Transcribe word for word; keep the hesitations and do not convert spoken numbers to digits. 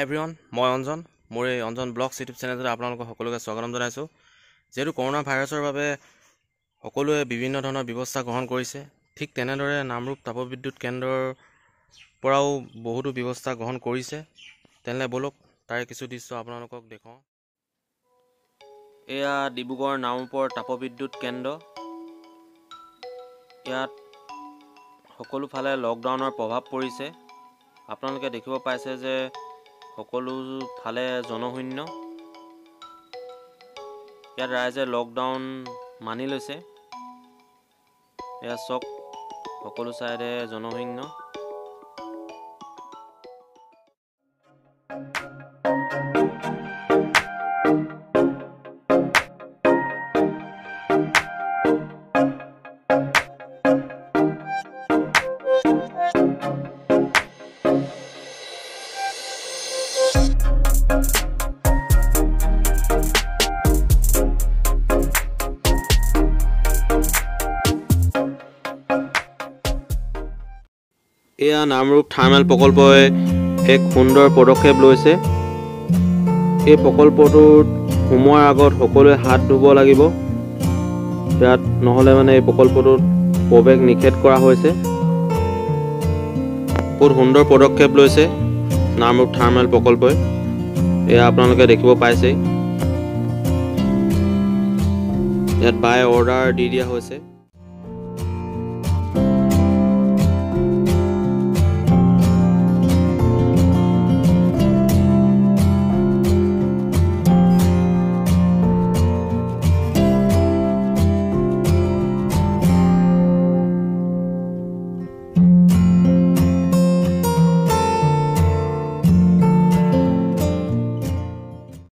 হাই everyone, মই অঞ্জন। মোৰ এই অঞ্জন ব্লগছ ইউটিউব চেনেলটোত আপোনালোকক সকলোকে স্বাগতম জনাইছোঁ। যিহেতু কৰোণা ভাইৰাছৰ বাবে সকলোৱে বিভিন্ন ধৰণৰ ব্যৱস্থা গ্ৰহণ কৰিছে, ঠিক তেনেদৰে নামৰূপ তাপবিদ্যুৎ কেন্দ্ৰৰ পৰাও বহুতো ব্যৱস্থা গ্ৰহণ কৰিছে। তেনেহ'লে ব'লক তাৰে কিছু দৃশ্য আপোনালোকক দেখুৱাওঁ। এয়া ডিব্ৰুগড় নামৰূপৰ তাপবিদ্যুৎ কেন্দ্ৰ। ইয়াত সকলো ফালে লকডাউনৰ প্ৰভাৱ পৰিছে। আপোনালোকে দেখিব পাইছে যে সকলো ফালে জনশূন্য। ইয়াত ৰাইজে লকডাউন মানি লৈছে। এয়া চক সকলো চাইডে জনশূন্য। এয়া নামৰূপ থাৰ্মেল প্ৰকল্পই এক সুন্দৰ পদক্ষেপ লৈছে। এই প্ৰকল্পটোত সোমোৱাৰ আগত সকলোৱে হাত ধুব লাগিব। ইয়াত নহ'লে মানে এই প্ৰকল্পটোত প্ৰৱেশ নিষেধ কৰা হৈছে। বহুত সুন্দৰ পদক্ষেপ লৈছে নামৰূপ থাৰ্মেল প্ৰকল্পই। এয়া আপোনালোকে দেখিব পাইছেই। ইয়াত বাই অৰ্ডাৰ দি দিয়া হৈছে।